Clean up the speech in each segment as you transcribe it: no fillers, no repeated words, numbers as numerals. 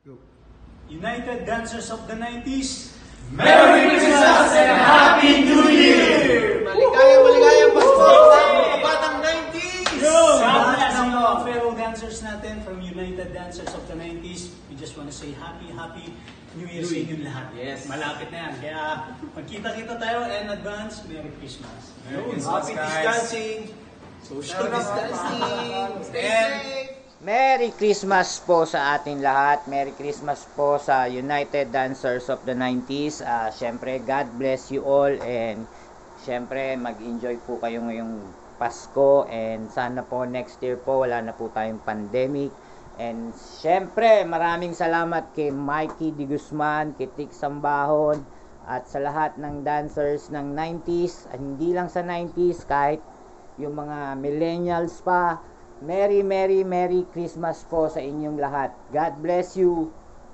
Go. United Dancers of the 90s, Merry Christmas and Happy New Year! Maligayang Pasko sa mga batang 90s! Sa lahat ng mga fellow dancers natin from United Dancers of the 90s, we just want to say Happy New Year sa inyong lahat. Yes. Malapit na yan. Kaya magkita-kita tayo and advance, Merry Christmas. Happy distancing! Social distancing! Stay safe! Merry Christmas po sa ating lahat. Merry Christmas po sa United Dancers of the 90s. Siyempre, God bless you all and siyempre, mag-enjoy po kayo ngayong Pasko and sana po next year po wala na po tayong pandemic. And siyempre, maraming salamat kay Wowie De Guzman, kay Tik Sambahon at sa lahat ng dancers ng 90s. Hindi lang sa 90s, kahit yung mga millennials pa. Merry Christmas po sa inyong lahat. God bless you.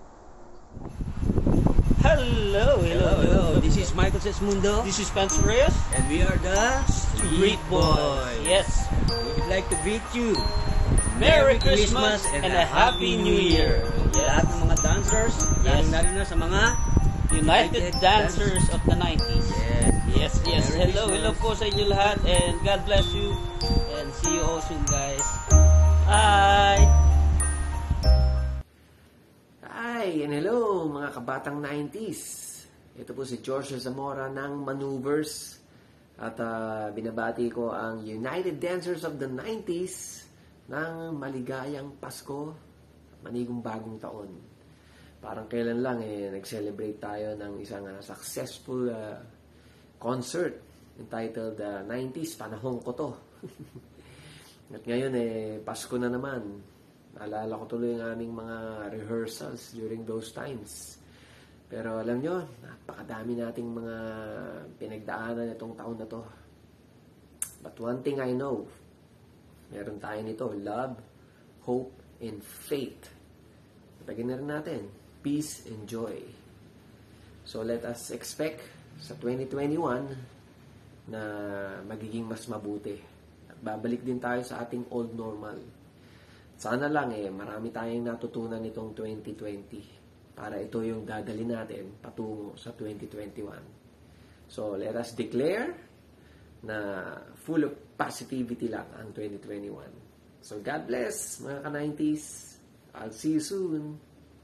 Hello. This is Michael Sesmundo. This is Spencer Reyes. And we are the Streetboys. Yes. We would like to greet you. Merry Christmas and a Happy New Year. Lahat ng mga dancers, Yes. lalo na sa mga United Dancers of the 90s. Yes. Merry Hello Christmas. po sa inyo lahat and God bless you and see you all soon, guys. Bye! Hi and hello mga kabatang 90s. Ito po si George Zamora ng Manoeuvres at binabati ko ang United Dancers of the 90s ng maligayang Pasko, manigong bagong taon. Parang kailan lang nag-celebrate tayo ng isang successful concert entitled 90s, panahon ko to. At ngayon Pasko na naman. Naalala ko tuloy ang aming mga rehearsals during those times. Pero alam nyo, napakadami nating mga pinagdaanan itong taon na to. But one thing I know, meron tayo nito, love, hope, and faith. Patagin na rin natin, peace and joy. So let us expect sa 2021 na magiging mas mabuti. At babalik din tayo sa ating old normal. Sana lang marami tayong natutunan nitong 2020 para ito yung dadali natin patungo sa 2021. So let us declare na full of positivity lang ang 2021. So God bless mga ka-90s. I'll see you soon.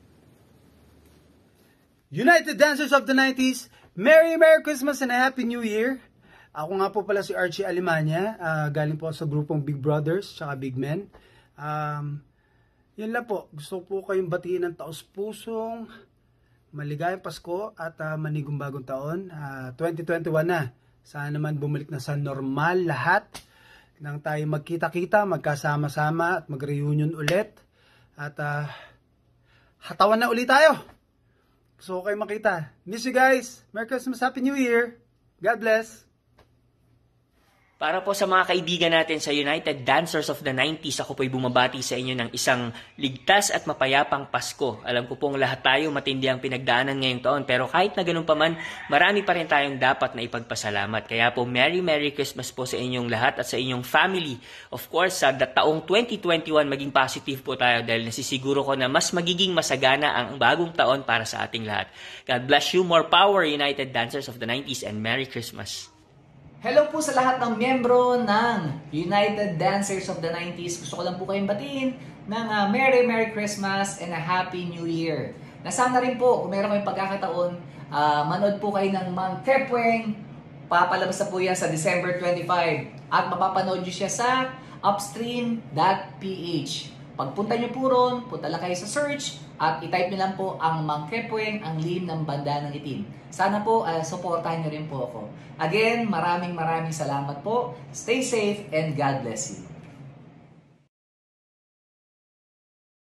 United Dancers of the 90s, Merry Christmas and a Happy New Year. Ako nga po pala si Archie Alemania, galing po sa grupong Big Brothers tsaka Big Men. Yun lang po, gusto po kayong batiin ng taos-pusong maligayang Pasko at manigong bagong taon. 2021 na, sana naman bumalik na sa normal lahat nang tayo magkita-kita, magkasama-sama at mag-reunion ulit at hatawan na ulit tayo. Gusto ko kayo makita. Miss you guys. Merry Christmas, Happy New Year. God bless. Para po sa mga kaibigan natin sa United Dancers of the 90s, ako po'y bumabati sa inyo ng isang ligtas at mapayapang Pasko. Alam ko pong lahat tayo matindi ang pinagdaanan ngayong taon, pero kahit na ganun pa man, marami pa rin tayong dapat na ipagpasalamat. Kaya po, Merry Christmas po sa inyong lahat at sa inyong family. Of course, sa taong 2021, maging positive po tayo dahil nasisiguro ko na mas magiging masagana ang bagong taon para sa ating lahat. God bless you, more power, United Dancers of the 90s, and Merry Christmas. Hello po sa lahat ng miyembro ng United Dancers of the 90s. Gusto ko lang po kayong batiin ng Merry Christmas and a Happy New Year. Nasana rin po, kung meron kayong pagkakataon, manood po kayo ng Mang Kepweng. Papalabas na po yan sa December 25. At mapapanood nyo siya sa upstream.ph. Pagpunta nyo po ron, punta lang kayo sa search at itype nyo lang po ang Mang Kepweng, ang lihim ng banda ng itim. Sana po, supportahan nyo rin po ako. Again, maraming salamat po. Stay safe and God bless you.